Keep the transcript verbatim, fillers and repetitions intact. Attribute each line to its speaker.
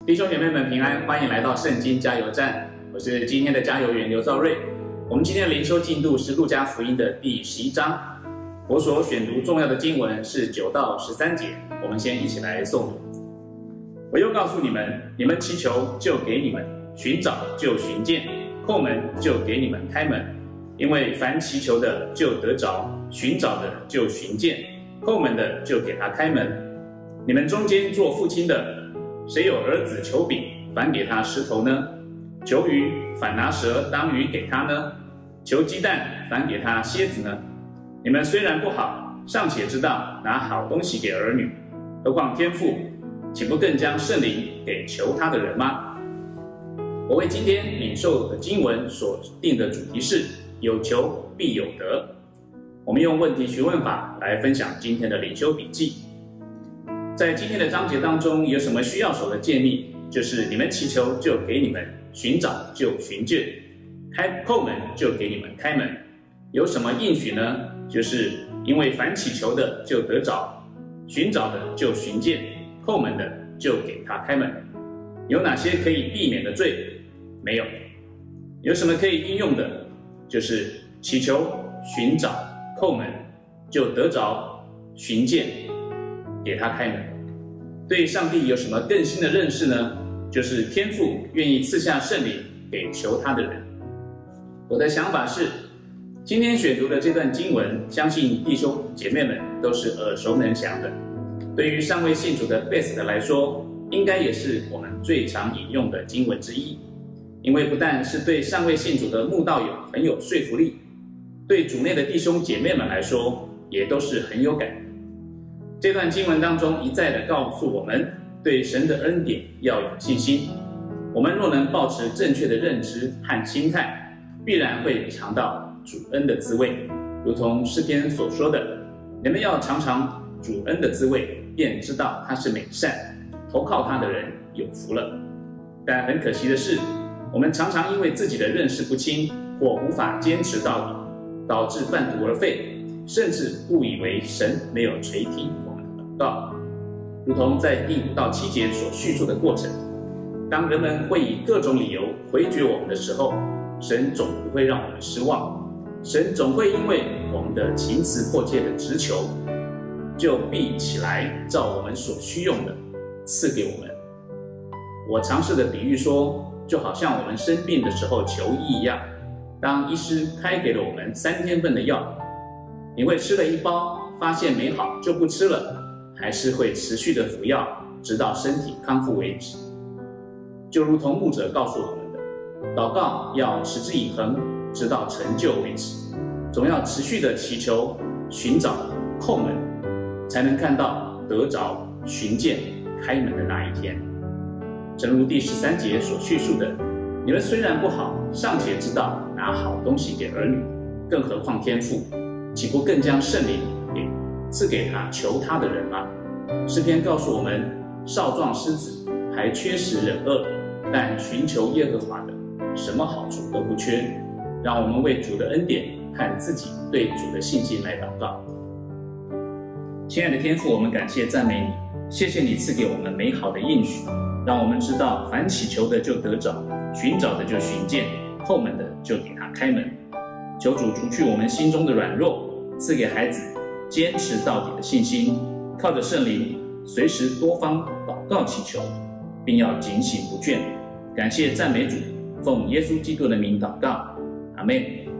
Speaker 1: 弟兄姐妹们平安，欢迎来到圣经加油站，我是今天的加油员刘兆瑞。我们今天的灵修进度是路加福音的第十一章，我所选读重要的经文是九到十三节，我们先一起来诵读。我又告诉你们，你们祈求就给你们，寻找就寻见，叩门就给你们开门。因为凡祈求的就得着，寻找的就寻见，叩门的就给他开门。你们中间做父亲的，谁有儿子求饼，反给他石头呢？求鱼，反拿蛇当鱼给他呢？求鸡蛋，反给他蝎子呢？你们虽然不好，尚且知道拿好东西给儿女，何况天父，岂不更将圣灵给求他的人吗？我为今天领受的经文所定的主题是有求必有得。我们用问题询问法来分享今天的灵修笔记。在今天的章节当中，有什么需要守的诫命？就是你们祈求就给你们，寻找就寻见，开叩门就给你们开门。有什么应许呢？就是因为凡祈求的就得着，寻找的就寻见，叩门的就给他开门。有哪些可以避免的罪？没有。有什么可以应用的？就是祈求、寻找、叩门就得着，寻见，给他开门。对上帝有什么更新的认识呢？就是天父愿意赐下圣灵给求他的人。我的想法是，今天选读的这段经文，相信弟兄姐妹们都是耳熟能详的。对于尚未信主的 Best 来说，应该也是我们最常引用的经文之一。因为不但是对尚未信主的慕道友很有说服力，对主内的弟兄姐妹们来说，也都是很有感的。这段经文当中一再的告诉我们，对神的恩典要有信心。我们若能保持正确的认知和心态，必然会尝到主恩的滋味。如同诗篇所说的，你们要尝尝主恩的滋味，便知道他是美善，投靠他的人有福了。但很可惜的是，我们常常因为自己的认识不清，或无法坚持到底，导致半途而废，甚至误以为神没有垂听我们的祷告。如同在第五到七节所叙述的过程，当人们会以各种理由回绝我们的时候，神总不会让我们失望，神总会因为我们的情辞迫切的直求，就必起来照我们所需用的赐给我们。我尝试的比喻说，就好像我们生病的时候求医一样，当医师开给了我们三天份的药，你会吃了一包，发现没好就不吃了，还是会持续的服药，直到身体康复为止？就如同牧者告诉我们的，祷告要持之以恒，直到成就为止，总要持续的祈求、寻找、叩门，才能看到得着、寻见、开门的那一天。正如第十三节所叙述的，你们虽然不好，尚且知道拿好东西给儿女，更何况天父，岂不更将圣灵给赐给他求他的人吗？诗篇告诉我们，少壮狮子还缺食忍饿，但寻求耶和华的，什么好处都不缺。让我们为主的恩典和自己对主的信心来祷告。亲爱的天父，我们感谢赞美你，谢谢你赐给我们美好的应许，让我们知道凡祈求的就得着，寻找的就寻见，叩门的就给他开门。求主除去我们心中的软弱，赐给孩子坚持到底的信心，靠着圣灵随时多方祷告祈求，并要警醒不倦。感谢赞美主，奉耶稣基督的名祷告，阿们。